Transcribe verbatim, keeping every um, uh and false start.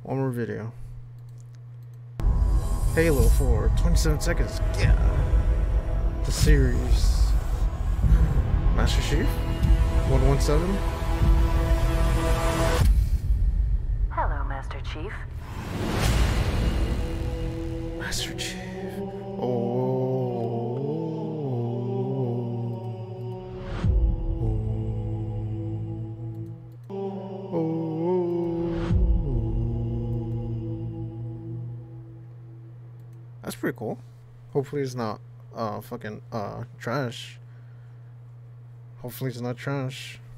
One more video. Halo for twenty-seven seconds. Yeah. The series. Master Chief. one one seven. Hello, Master Chief. Master Chief. Oh. That's pretty cool. Hopefully it's not uh fucking uh trash. Hopefully it's not trash.